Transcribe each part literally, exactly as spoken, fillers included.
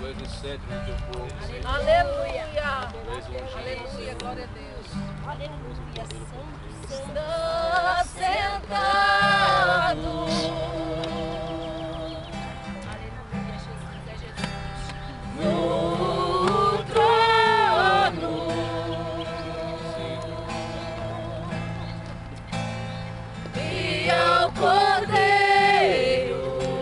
és o centro do teu povo, Senhor. Aleluia. Tu és o ungido, Aleluia, Senhor. glória a Deus. Aleluia, Santo. Está sentado. Aleluia, Jesus, é Jesus. No trono. E ao Cordeiro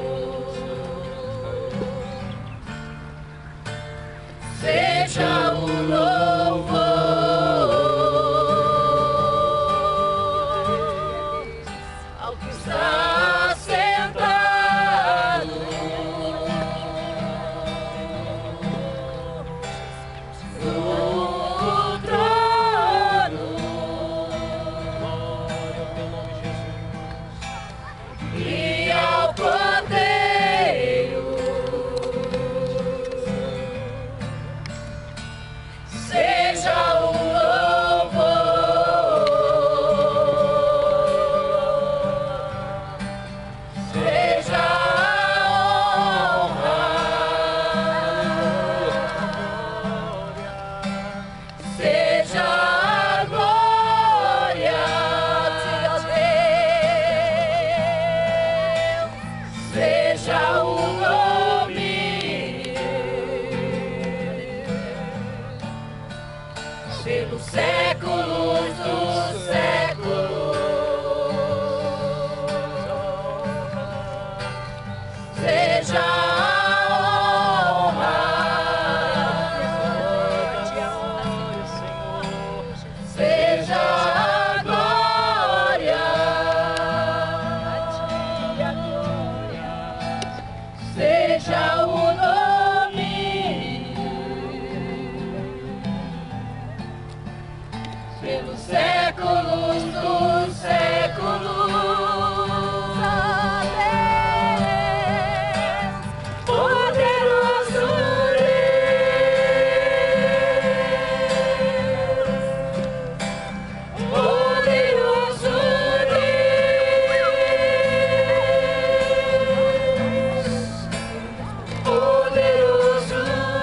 seja o louvor. Ao que está sentado no trono. E ao Cordeiro seja o louvor, seja a honra, seja a glória a Deus, seja o domínio pelos séculos dos séculos. Seja a honra, seja a glória, seja o domínio pelos séculos dos séculos. A Deus, poderoso Deus, poderoso Deus, poderoso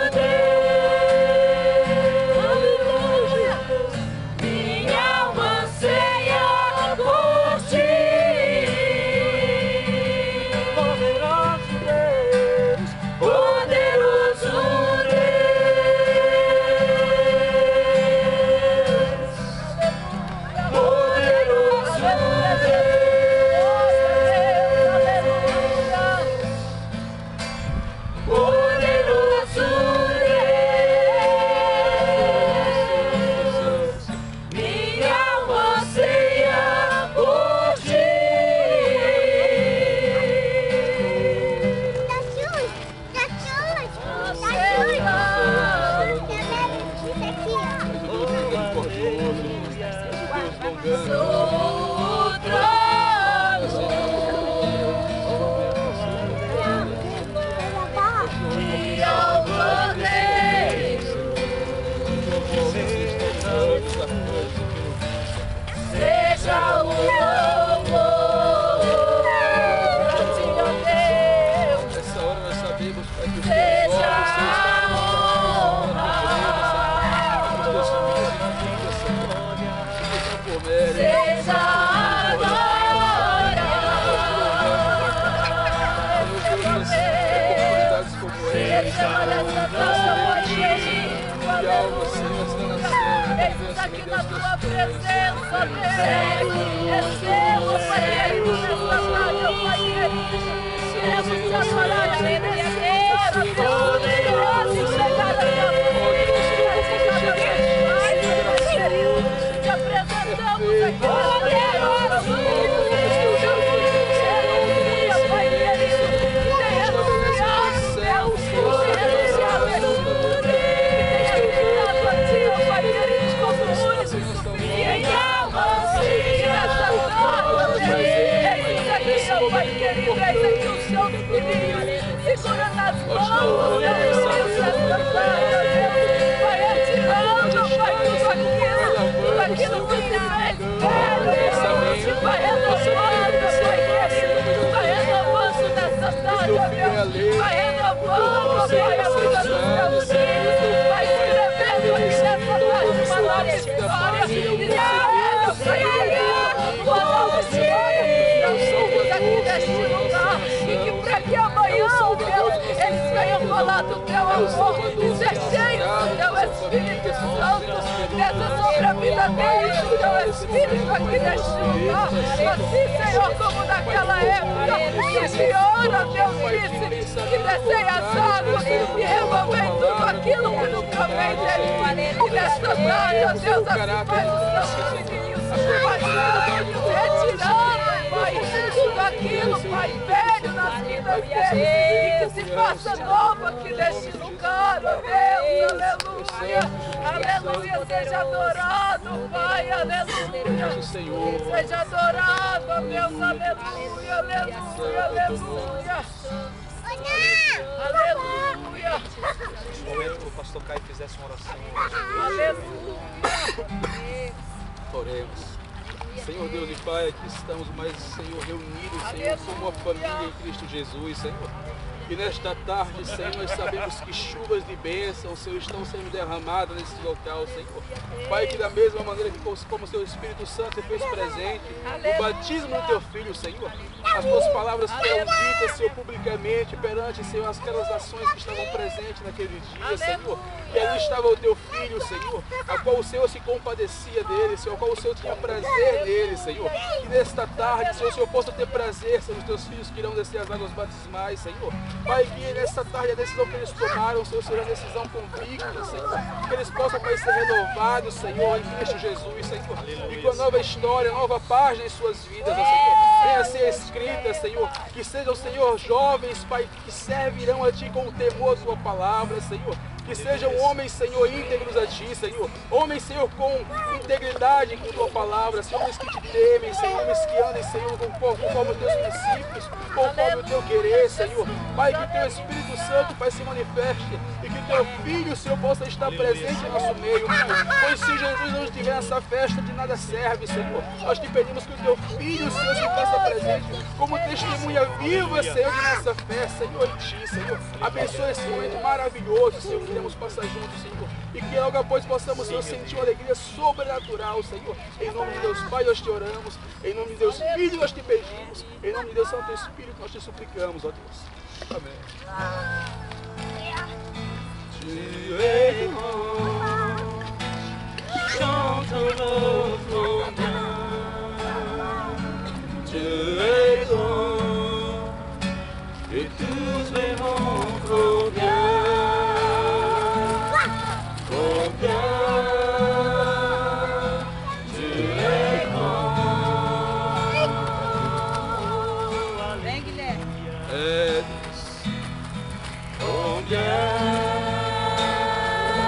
Deus. Minha alma anseia por ti. Poderoso Deus, poderoso Deus, poderoso Deus, poderoso Deus. Minha alma anseia por ti. No trono e ao Cordeiro seja o louvor a ti, ó Deus. Nessa hora nós sabemos, Pai, que o Seja Senhor a honra, seja a glória, seja a aqui na tua presença, Deus. Receba, Pai querido, nesta tarde, ó Pai querido. Queremos te adorar, te agradecer, poderoso, chegar até a te apresentamos aqui, poderoso, aleluia, Pai querido, tenha anunciado os céus, tenha anunciado Jesus, tenha cuidado a ti, ó Pai querido, como único, minha alma anseia esta tarde, eis aqui, ó Pai querido, eis aqui o seu filhinho, segura nas mãos, espírito aqui neste lugar. Assim, Senhor, como naquela época, que o Senhor, ó Deus, disse que descei as águas e removei tudo aquilo que nunca veio dele. E nesta tarde, ó Deus, assim faz os seus filhinhos, Pai, retirando, Pai, tudo aquilo, Pai, velho nas vidas deles, e que se faça novo aqui neste lugar, ó Deus, aleluia, aleluia, seja adorado, Pai, aleluia, seja adorado, ó Deus, aleluia, aleluia, aleluia. Aleluia! Neste momento, o pastor Caio fizesse uma oração. Aleluia! Oremos. Senhor Deus e Pai, aqui estamos mais, Senhor, reunidos, Senhor, como uma família em Cristo Jesus, Senhor. E nesta tarde, Senhor, nós sabemos que chuvas de bênção, Senhor, estão sendo derramadas nesse local, Senhor. Pai, que da mesma maneira que como o Teu Espírito Santo fez presente o batismo do Teu Filho, Senhor, as Tuas palavras foram ditas, Senhor, publicamente perante, Senhor, aquelas nações que estavam presentes naquele dia, Senhor. E ali estava o Teu Filho, Senhor, a qual o Senhor se compadecia dele, Senhor, a qual o Senhor tinha prazer nele, Senhor. Que nesta tarde, Senhor, o Senhor possa ter prazer, Senhor, os Teus filhos que irão descer as águas batismais, Senhor. Pai, que nesta tarde a decisão que eles tomaram, Senhor, seja uma decisão convicta, Senhor. Que eles possam, Pai, ser renovados, Senhor, em Cristo Jesus, Senhor. E com a nova história, nova página em suas vidas, ó Senhor, venha a ser escrita, Senhor. Que sejam, Senhor, jovens, Pai, que servirão a Ti com o temor da Tua palavra, Senhor. Que sejam homens, Senhor, íntegros a Ti, Senhor. Homens, Senhor, com integridade com Tua palavra. Senhor, homens que Te temem, Senhor. Homens que andem, Senhor, conforme os Teus princípios, conforme o Teu querer, Senhor. Pai, que Teu Espírito Santo, Pai, se manifeste e que Teu Filho, Senhor, possa estar presente em nosso meio, Pai. Pois se Jesus não estiver nessa festa, de nada serve, Senhor. Nós Te pedimos que o Teu Filho, Senhor, se faça presente como testemunha viva, Senhor, de nossa fé, Senhor, em Ti, Senhor. Abençoe esse momento maravilhoso, Senhor. Queremos passar juntos, Senhor, e que logo após possamos, Senhor, sentir uma alegria sobrenatural, Senhor. Em nome de Deus Pai, nós Te oramos, em nome de Deus Filho, nós Te pedimos, em nome de Deus Santo Espírito, nós Te suplicamos, ó Deus. Amém. Et tous verront combien, combien tu es grand. Vem, Guilherme. É, Combien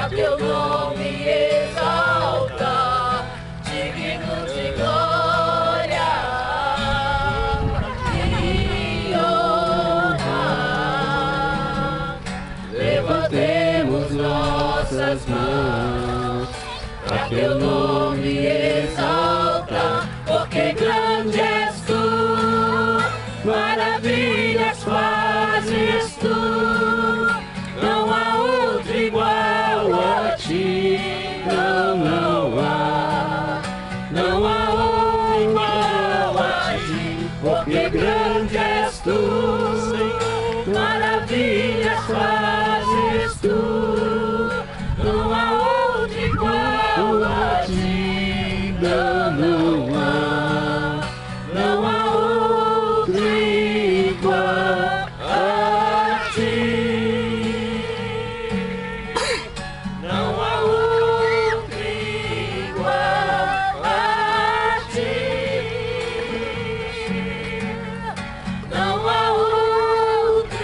a teu nome exaltar, digno de glória e honra. Levantemos nossas mãos pra teu nome exaltar, porque grande és tu, maravilhas fazes tu, não há outro igual a ti, não, não há, não há outro igual a ti, porque grande és tu, Senhor, maravilhas fazes tu, não há outro igual a ti, não, não há, não há outro igual a ti, não há outro igual a ti, não há outro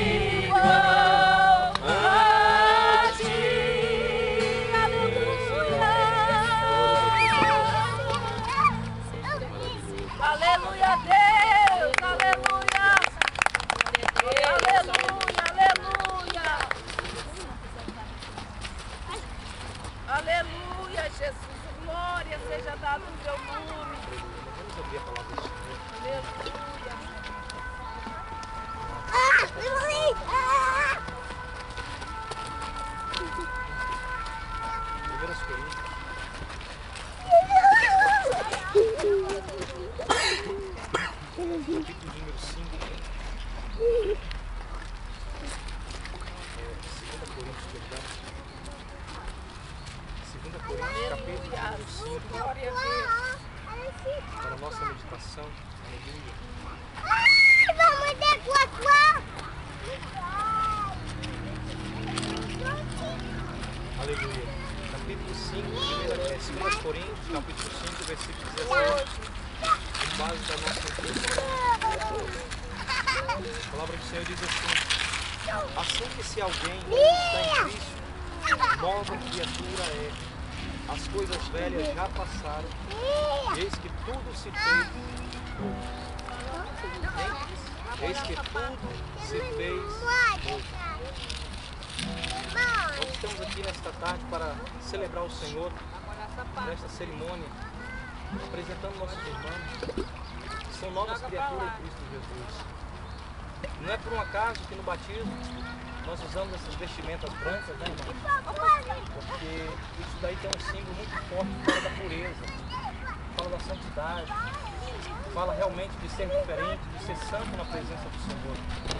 igual a ti. Aleluia, Deus, aleluia, aleluia, aleluia, aleluia, Jesus, glória seja dada no teu nome. Vamos ouvir a palavra do Senhor. Aleluia. Primeiras Coríntios. Capítulo número cinco. É, segunda Coríntios, perdão. segunda Coríntios, capítulo número cinco. Glória a Deus. Para a nossa meditação. Aleluia. Vamos decorar. Aleluia. Capítulo cinco, primeira, é, segunda Coríntios, capítulo cinco, versículo dezessete. Com base da nossa introdução. A palavra do Senhor diz assim: assim que se alguém está em Cristo, nova criatura é. As coisas velhas já passaram, e eis que tudo se fez novo. Hein? Eis que tudo se fez novo. Nós estamos aqui nesta tarde para celebrar o Senhor nesta cerimônia, apresentando nossos irmãos, que são novas criaturas em Cristo Jesus. Não é por um acaso que no batismo nós usamos essas vestimentas brancas, né, irmão? Porque isso daí tem um símbolo muito forte que fala da pureza, fala da santidade, fala realmente de ser diferente, de ser santo na presença do Senhor.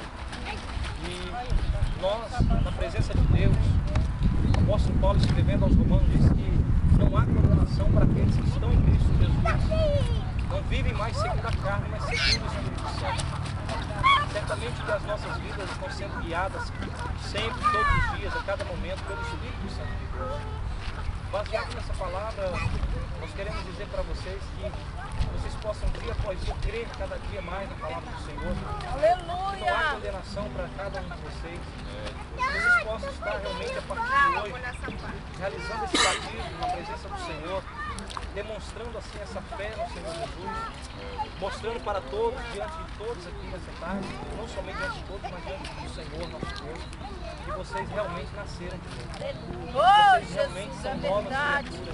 E nós, na presença de Deus, o apóstolo Paulo, escrevendo aos Romanos, diz que não há condenação para aqueles que estão em Cristo Jesus. Não vivem mais segundo a carne, mas segundo o Espírito Santo. Certamente que as nossas vidas estão sendo guiadas sempre, todos os dias, a cada momento, pelo Espírito Santo de Deus. Baseado nessa palavra, nós queremos dizer para vocês que vocês possam dia após dia crer cada dia mais na palavra do Senhor. Aleluia. Não há condenação para cada um de vocês. Vocês possam estar realmente a partir de hoje realizando esse batismo na presença do Senhor, demonstrando assim essa fé no Senhor Jesus, mostrando para todos, diante de todos aqui nessa tarde, não somente diante de todos, mas diante do Senhor, nosso Deus, que vocês realmente nasceram de novo. Vocês realmente são novas criaturas.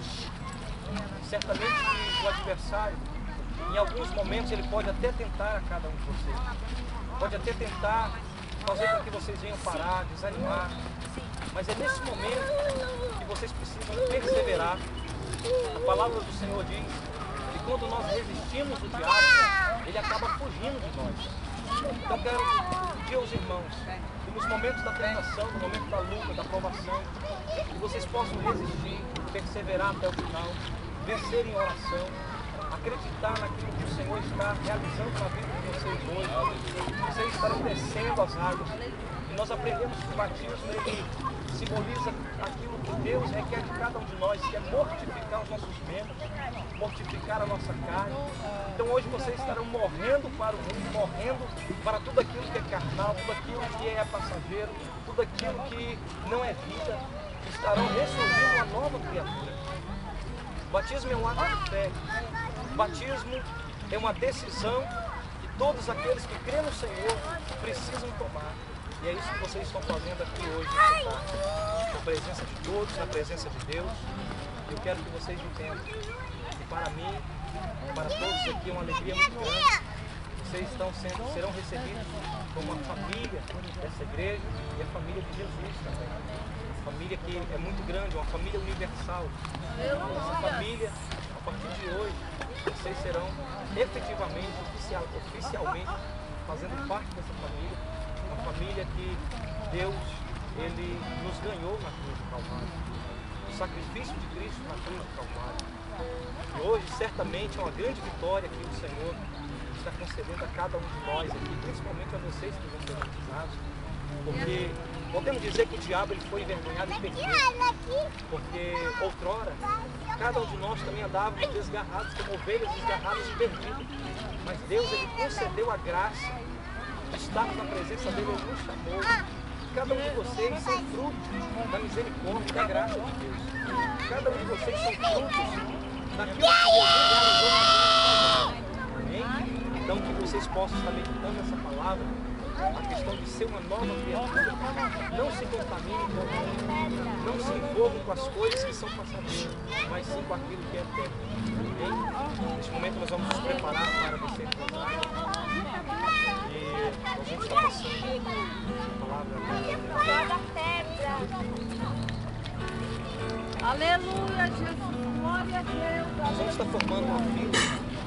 Certamente que o adversário, em alguns momentos, ele pode até tentar a cada um de vocês. Pode até tentar fazer com que vocês venham parar, desanimar. Mas é nesse momento que vocês precisam perseverar. A palavra do Senhor diz que quando nós resistimos o diabo, ele acaba fugindo de nós. Então quero pedir aos irmãos que nos momentos da tentação, no momento da luta, da provação, que vocês possam resistir, perseverar até o final, vencer em oração, acreditar naquilo que o Senhor está realizando na vida de vocês hoje. Vocês estarão descendo as águas. E nós aprendemos que o batismo ele simboliza aquilo que Deus requer de cada um de nós, que é mortificar os nossos membros, mortificar a nossa carne. Então hoje vocês estarão morrendo para o mundo, morrendo para tudo aquilo que é carnal, tudo aquilo que é passageiro, tudo aquilo que não é vida. estarão ressurgindo uma nova criatura. O batismo é um ato de fé. O batismo é uma decisão que todos aqueles que crêem no Senhor precisam tomar. E é isso que vocês estão fazendo aqui hoje, na presença de todos, na presença de Deus. Eu quero que vocês entendam que para mim, para todos aqui, é uma alegria muito grande. Vocês estão sendo, serão recebidos como uma família dessa igreja e a família de Jesus também. Uma família que é muito grande, uma família universal. Essa família, a partir de hoje, vocês serão efetivamente, oficial, oficialmente, fazendo parte dessa família. Uma família que Deus, Ele nos ganhou na cruz do Calvário. O sacrifício de Cristo na cruz do Calvário. E hoje, certamente, é uma grande vitória que o Senhor está concedendo a cada um de nós aqui, principalmente a vocês que vão ser batizados. Porque podemos dizer que o diabo ele foi envergonhado e perdido. Porque outrora, cada um de nós também andávamos desgarrados, como ovelhas desgarradas e perdidas. Mas Deus ele concedeu a graça de estarmos na presença dele, ele nos chamou. Cada um de vocês são frutos da misericórdia e da graça de Deus. Cada um de vocês são frutos daquilo que Deus realizou na vida. Amém? Então que vocês possam estar meditando essa palavra, a questão de ser uma nova criatura. Não se contaminem com o mundo, não se envolvam com as coisas que são passageiras, mas sim com aquilo que é eterno. Amém? Neste momento nós vamos nos preparar para descer para a praia. E nós vamos estar passando a palavra. Aleluia, Jesus, glória a Deus. Nós vamos estar formando uma fila.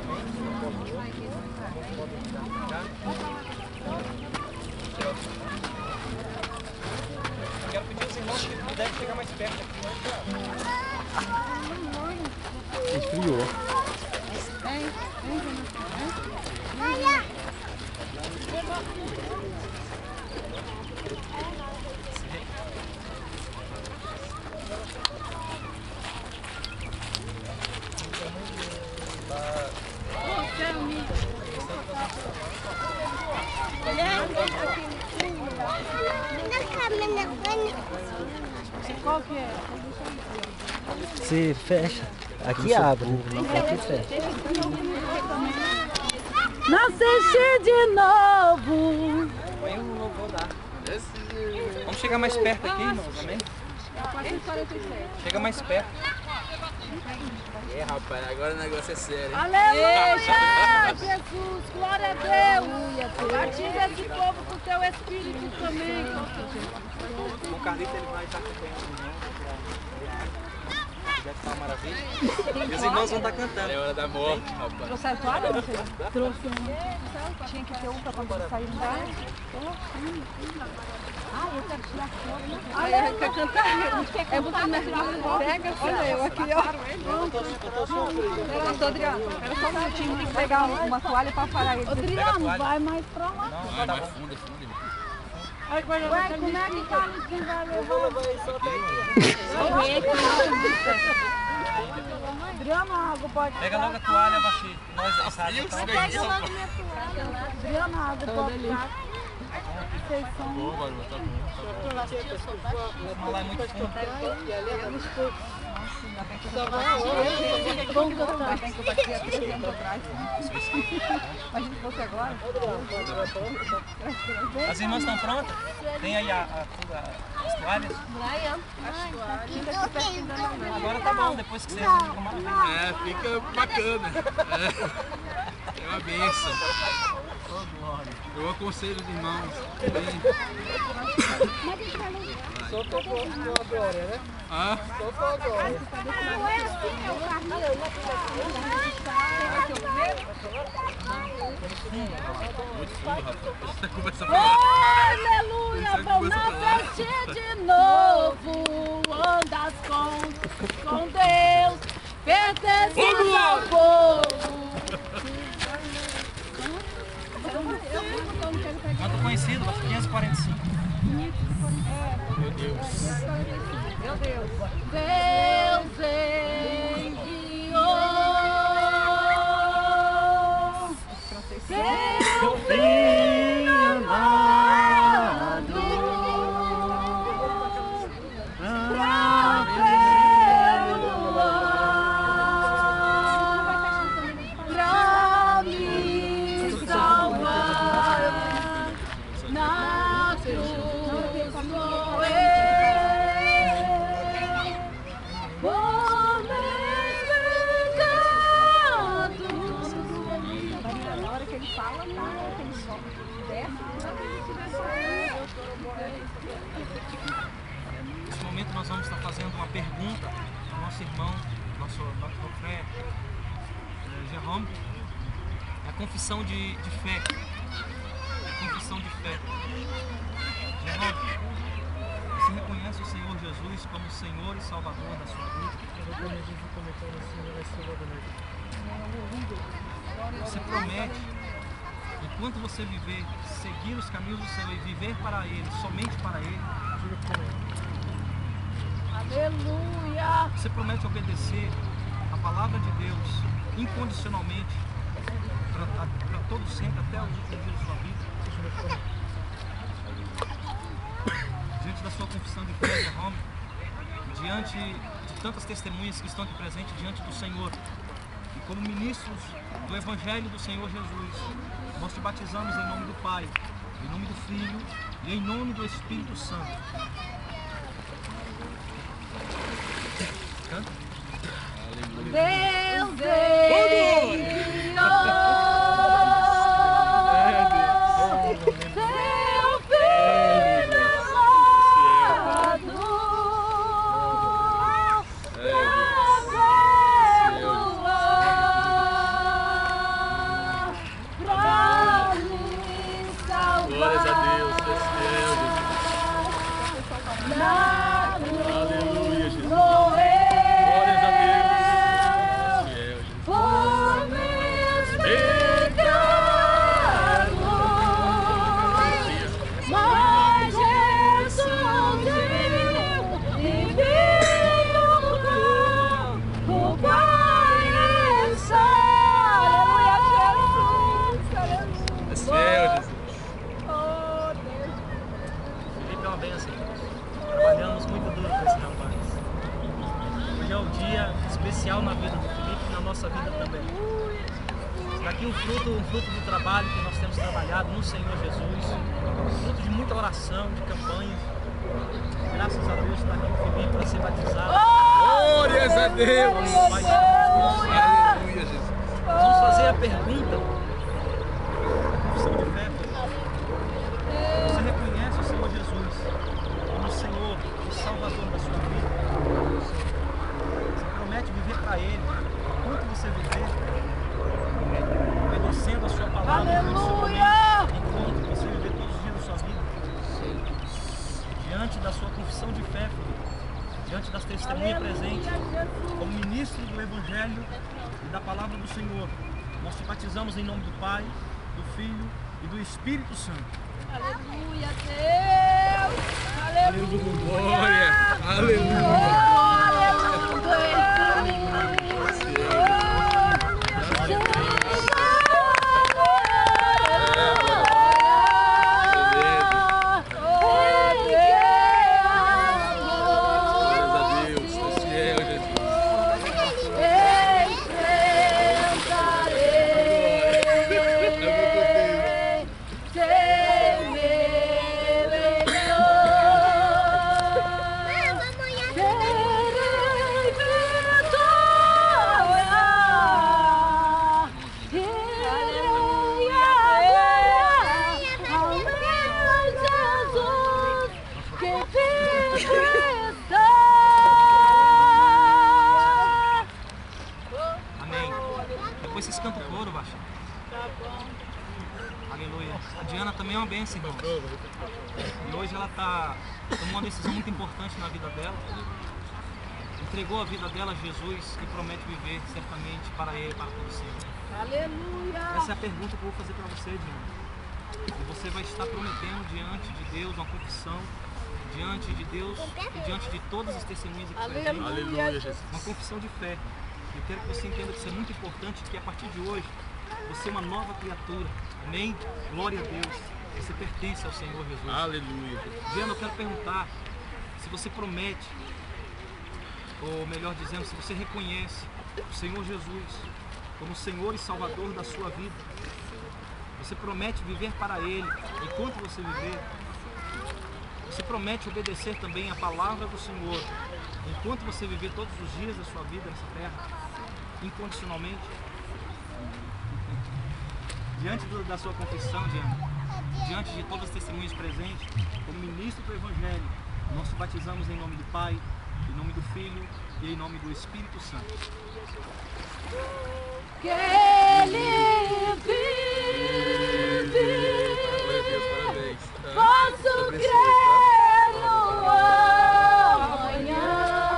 Quero pedir aos irmãos que puderem chegar mais perto aqui. Esfriou. Qual que é? Você fecha. Aqui abre. Aqui fecha. Nasceste de novo. Põe um louvor lá. Vamos chegar mais perto aqui, irmãos, amém? Chega mais perto. É, rapaz, agora o negócio é sério. Aleluia, Jesus, glória a Deus. Batiza esse povo com o teu Espírito também. O Carlito ele vai estar acompanhando os irmãos. Deve estar uma maravilha. E os irmãos vão estar cantando. É hora da morte, rapaz. Trouxeram toalha? Trouxe um. Tinha que ter um para quando sair da. Ah, eu quero tirar foto. Ah, eu quero cantar. É você me pega, olha eu aqui, ó. Pastor Adriano, era só um minutinho, tem que pegar uma toalha para parar ele. Adriano, vai mais pra lá. Não, vai, vai fundo, é fundo. Ué, como é que tá? Quem vai levar? Eu vou levar ele só até aqui. Adriano, a água pode... Pega logo a toalha, Baixinho. Nós ensaiamos então. Pega logo minha toalha. Adriano, a água pode ficar. Vocês são... Boa, garoto, tá bom. Vamos lá, é muito fundo. Vamos cantar. Tem que bater aqui dentro atrás. Imagina se fosse agora. As irmãs estão prontas? Tem aí a, a, a, as toalhas? Agora tá bom, depois que você fica maravilha. É, fica bacana. É, é uma benção. Eu aconselho os irmãos. Só tocou agora, né? Ah? Só tocou agora. Muito fundo, rapaz. Começa a Oh, falar. aleluia, vou nascer de novo, andas com, com Deus, pertences ao povo. Quanto conhecido, quinhentos e quarenta e cinco. Meu Deus. Meu Deus. Deus enviou seu filho amado pra Nesse momento nós vamos estar fazendo uma pergunta ao nosso irmão, nosso nosso frère, Jerome. É a confissão de, de fé. É a confissão de fé. Jerome, você reconhece o Senhor Jesus como Senhor e Salvador da sua vida? Você promete, enquanto você viver, seguir os caminhos do Senhor e viver para Ele, somente para Ele. Aleluia! Você promete obedecer a palavra de Deus incondicionalmente para todos sempre, até os últimos dias da sua vida. Diante da sua confissão de fé, Jerome, diante de tantas testemunhas que estão aqui presentes diante do Senhor, e como ministros do Evangelho do Senhor Jesus, nós te batizamos em nome do Pai, em nome do Filho e em nome do Espírito Santo. Canta. Deus veio. Especial na vida do Felipe e na nossa vida também. Está aqui um fruto, um fruto do trabalho que nós temos trabalhado no Senhor Jesus, fruto de muita oração, de campanhas. Graças a Deus está aqui o Felipe para ser batizado. Glórias a Deus! Aleluia, Jesus! Vamos fazer a pergunta. Confissão de fé. Você reconhece o Senhor Jesus como o Senhor e Salvador da sua vida? Promete viver para Ele, enquanto você viver, obedecendo a sua palavra, enquanto você viver todos os dias da sua vida, diante da sua confissão de fé, diante das testemunhas presentes, como ministro do Evangelho e da palavra do Senhor, nós te batizamos em nome do Pai, do Filho e do Espírito Santo. Aleluia, Deus! Aleluia! Glória! Aleluia! Vocês cantam coro, baixinho. Tá bom. Aleluia. A Diana também é uma bênção, irmão. E hoje ela está tomando uma decisão muito importante na vida dela. Entregou a vida dela a Jesus e promete viver certamente para Ele, para todo sempre. Aleluia. Essa é a pergunta que eu vou fazer para você, Diana. E você vai estar prometendo diante de Deus uma confissão, diante de Deus e diante de todas as testemunhas aqui presentes. Aleluia, Jesus. Uma confissão de fé. Eu quero que você entenda que isso é muito importante, que a partir de hoje você é uma nova criatura. Amém? Glória a Deus. Você pertence ao Senhor Jesus. Aleluia. Diana, eu quero perguntar se você promete, ou melhor dizendo, se você reconhece o Senhor Jesus como Senhor e Salvador da sua vida. Você promete viver para Ele enquanto você viver. Você promete obedecer também a palavra do Senhor enquanto você viver todos os dias da sua vida nessa terra, incondicionalmente? Diante do, da sua confissão, Diana, diante de todas as testemunhas presentes, como ministro do Evangelho, nós te batizamos em nome do Pai, em nome do Filho e em nome do Espírito Santo. Que Ele vive, posso crer no amanhã,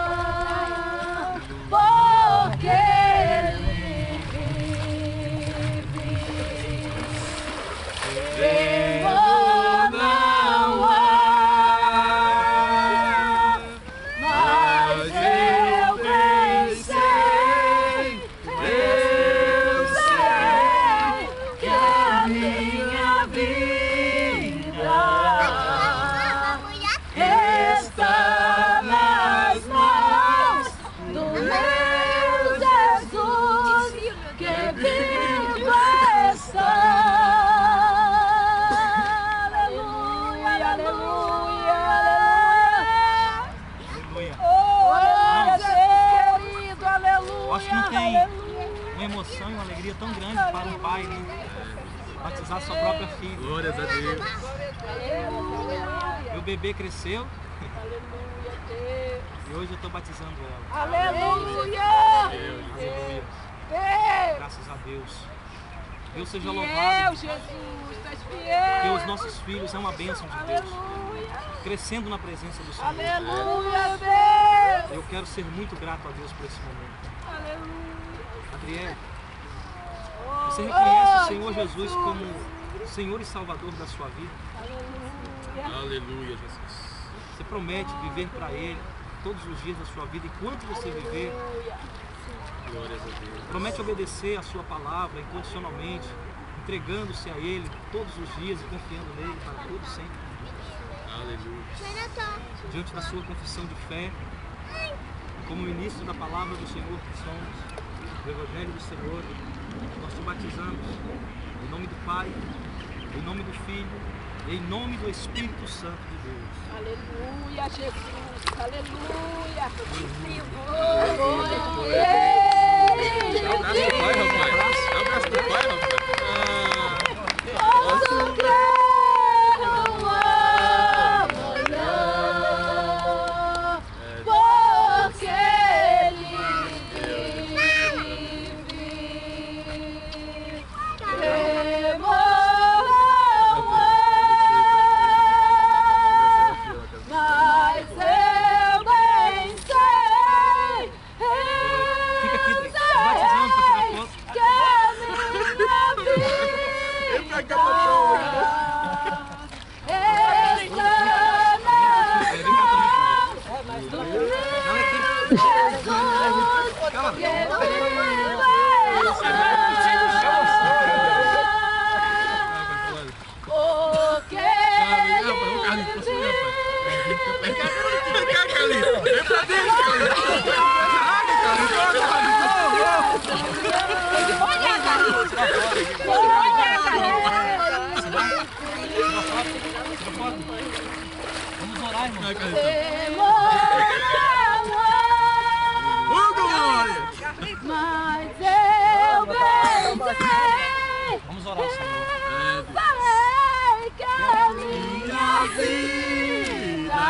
porque Ele vive. Temor não há, mas eu bem sei, eu sei que a minha vida está nas mãos do meu Jesus, que vivo está. Aleluia, aleluia, aleluia. Oh, Jesus querido, aleluia. Acho que não tem aleluia. uma emoção e uma alegria tão grande para um pai, né? Batizar sua própria filha. Glórias a Deus. Meu bebê cresceu e hoje eu estou batizando ela. Aleluia. Aleluia. Deus. Graças a Deus. Deus seja Fiel, louvado. Jesus, tu és Porque fiel. os nossos filhos é uma bênção de Deus. Aleluia. Crescendo na presença do Senhor. Aleluia, Deus. Eu quero ser muito grato a Deus por esse momento. Aleluia. Adriele, você reconhece o Senhor Jesus como Senhor e Salvador da sua vida? Aleluia, Jesus. Você promete viver para Ele todos os dias da sua vida, enquanto você viver. Glórias a Deus. Promete obedecer a sua palavra incondicionalmente, entregando-se a Ele todos os dias e confiando nele para todo sempre. Aleluia. Diante da sua confissão de fé, como ministro da palavra do Senhor que somos, do Evangelho do Senhor, nós te batizamos em nome do Pai, em nome do Filho e em nome do Espírito Santo de Deus. Aleluia, Jesus. Aleluia. Dá um abraço pro pai, rapaz. Dá um abraço pro pai, rapaz. Posso crer no amanhã, porque Ele vive. Temor não há, mas eu bem sei, Fica aqui, eu Dri, batizando para tirar foto. sei que a minha vida está nas mãos do meu Jesus, que vivo está, porque Ele Vamos orar, irmão. mas eu bem sei, Vamos orar ao Senhor. sei que a minha vida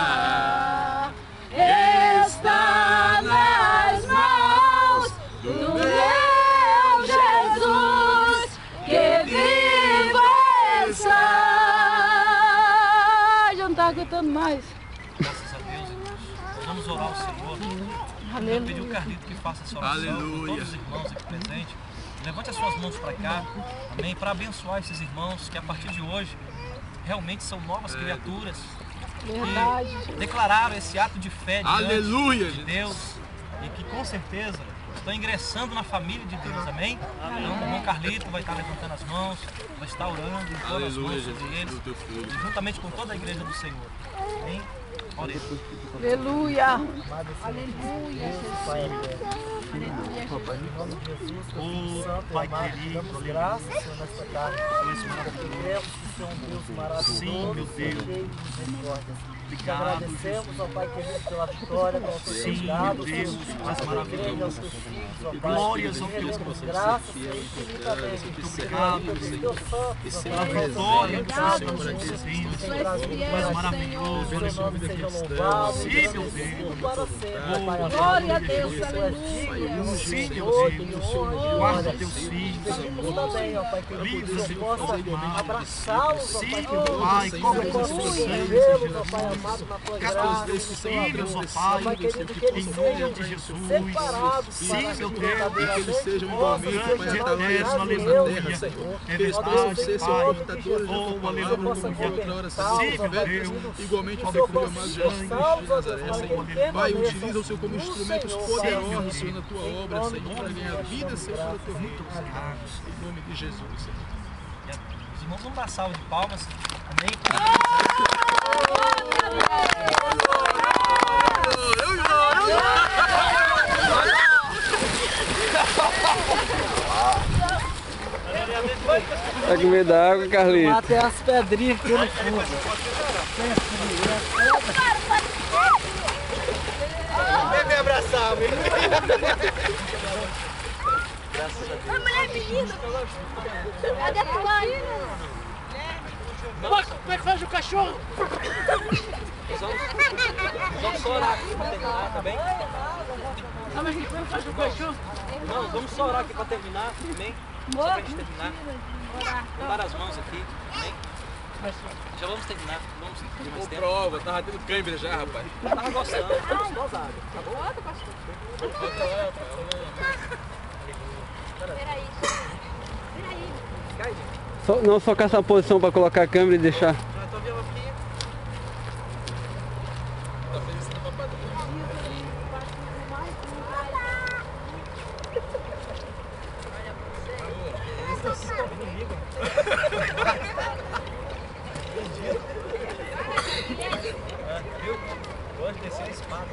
está nas mãos do meu Jesus, que vivo está. Já não está aguentando mais. Graças a Deus, irmãos. Nós vamos orar ao Senhor. Eu pedi o Carlito que faça essa oração por todos os irmãos aqui presentes. Levante as suas mãos para cá, amém, para abençoar esses irmãos que a partir de hoje realmente são novas criaturas. Verdade. Que declararam esse ato de fé diante Aleluia, de Deus e que com certeza estão ingressando na família de Deus, amém? Então o irmão Carlito vai estar levantando as mãos, vai estar orando, impondo as mãos sobre eles, e juntamente com toda a igreja do Senhor, amém? Oremos. Aleluia. Aleluia. Pai eterno, Filho, Papai, em nome de Jesus, Espírito Santo, Pai amado, querido, damos graças, Senhor, nesta tarde. Deus, você é um Deus maravilhoso. Sim, meu Deus. Cheio de misericórdia. Te Obrigado, agradecemos, ó Pai querido, pela vitória, pelo seu Sim, cuidado, meu Deus, tu és maravilhoso. aos seus filhos, ó Pai. Glórias ao teu Rendemos nome. graças, Senhor, infinitamente. Muito obrigado, Deus Senhor. Santo, Pela vitória do Senhor por aqueles vinhos. Tu és maravilhoso. seu nome seja louvado. Sim, meu Deus. Para sempre, Pai. Glória a Deus, Tu és aleluia. digno, Sim, meu Senhor, Deus. Senhor, Guarda teus filhos. pedimos também, ó Pai, que Livra, o Senhor Senhor, possa amado. abraçá-los, ó Sim, Pai, meu querido. Pai, Que cobre eu com possa teu sangue, vê-los, ó Pai amado, na tua Cada graça, vez que no são teu filhos, ó amor. Pai, Pai querido, que eles em sejam nome de Jesus. separados Sim, para meu si, Deus, verdadeiramente, que eles sejam nós igualmente, sejamos Pai, nós eternos, brasileiros, terra, Senhor. Senhor. É Que eles Ó possam Deus, ser, em Senhor, nome de portadores da Oh, tua aleluia. palavra, possa como foi outrora, libertá-los, Senhor, ó Pai, tiveram querido. igualmente Que o o Senhor filho possa amado Jesus de esforçá-los, ó Deus, Nazaré, para que Senhor. eles Pai, permaneçam utiliza o Senhor como no instrumentos Senhor, poderosos, Pai, Senhor, na tua em obra, nome Senhor, de para ganhar Jesus, vida, Senhor, para o teu reino. Muito obrigado, Senhor. Em nome de Jesus, Senhor. Os irmãos vão dar salva de palmas. Amém. Tá com medo da água, Carlinhos? Até as pedrinhas pelo fundo. Vem me abraçar, vem. A mulher menina. Cadê a mãe? Como é que faz o cachorro? Nós vamos, nós vamos só orar aqui para terminar, tá bem? Ah, mas como é que faz o cachorro? Não, vamos só orar aqui para terminar, amém? Só para a gente terminar. Vamos dar as mãos aqui, amém? Já vamos terminar, vamos ter mais Ô, tempo. prova, tava tendo câimbra já, rapaz. Tava gostando, vamos dosado. Tá bom? Peraí. Peraí. Cai, gente. Só, não só caçar a posição pra colocar a câmera e deixar. Já tô vendo aqui. Tá feliz na papada. Inimigo. É, viu? Gosto de descer a espada.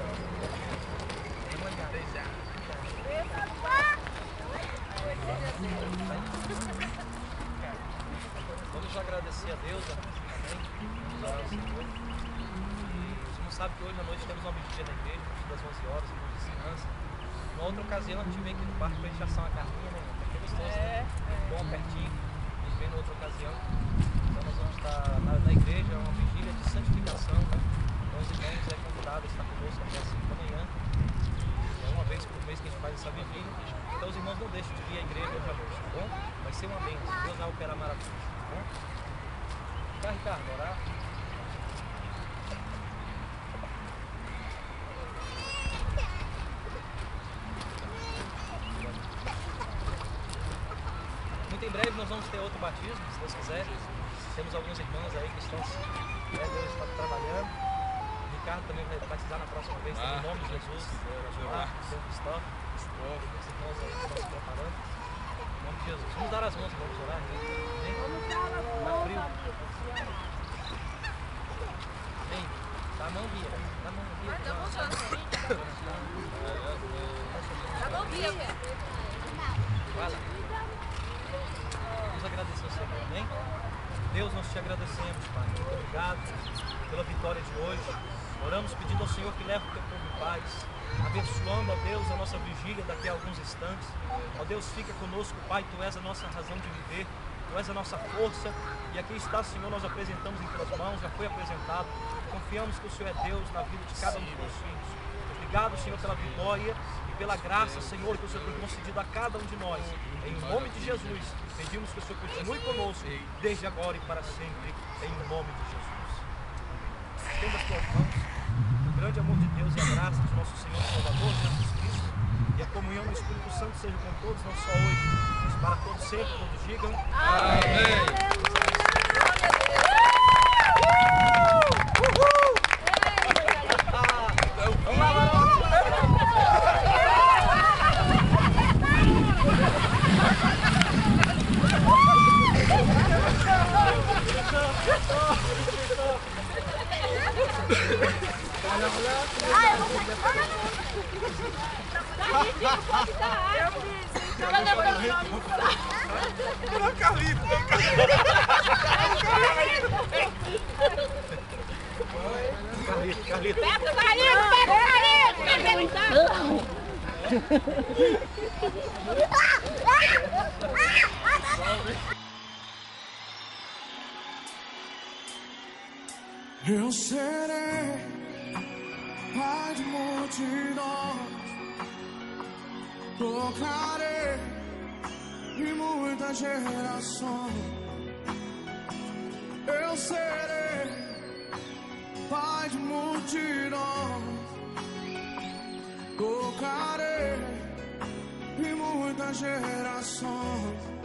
Vamos agradecer a Deus, amém? Vamos orar ao Senhor. E você não sabe que hoje à noite temos uma vigília na igreja, a partir das onze horas, com descanso. Uma outra ocasião a gente vem aqui no parque para a gente assar uma carninha, né? Porque é gostoso, né? Bom, pertinho. A gente vem na outra ocasião. Então nós vamos estar na, na igreja, é uma vigília de santificação, né? Então os irmãos é convidado a estar conosco até as cinco da manhã. É uma vez por mês que a gente faz essa vigília. Então os irmãos não deixem de vir à igreja hoje à noite, tá bom? Vai ser uma bênção. Deus vai operar maravilhas, tá bom? Tá, Ricardo, orar. Muito em breve nós vamos ter outro batismo, se Deus quiser. Temos alguns irmãos aí que estão, né, Deus está trabalhando. O Ricardo também vai batizar na próxima vez, ah, em nome de Jesus. Ah, o Senhor Cristóvão. Os irmãos aí que estão se preparando. Em nome de Jesus. Vamos dar as mãos, vamos orar. Amém? Tá frio. Vem, dá a mão, Bia. Dá a mão, Bia. Dá a mão, Jô. Dá a mão, Bia. Vai lá. Vamos agradecer ao Senhor, amém? Deus, nós te agradecemos, Pai. Muito obrigado pela vitória de hoje. Oramos pedindo ao Senhor que leve o teu povo em paz, abençoando, ó Deus, a nossa vigília daqui a alguns instantes. Ó Deus, fica conosco, Pai, Tu és a nossa razão de viver, Tu és a nossa força. E aqui está, Senhor, nós apresentamos em Tuas mãos, já foi apresentado. Confiamos que o Senhor é Deus na vida de cada um dos Teus filhos. Obrigado, Senhor, pela vitória e pela graça, Senhor, que o Senhor tem concedido a cada um de nós. Em nome de Jesus, pedimos que o Senhor continue conosco, desde agora e para sempre, em nome de Jesus. Estenda as tuas mãos. O grande amor de Deus e a graça de nosso Senhor e Salvador Jesus Cristo e a comunhão do Espírito Santo seja com todos, não só hoje, mas para todos sempre, todos digam amém. Thank you. Ah, eu vou sair. Não, Carlito, não, Carlito. Carlito, Carlito. Pega o Carlito, pega o Carlito. Eu serei pai de multidões, tocarei em muitas gerações. Eu serei pai de multidões, tocarei em muitas gerações.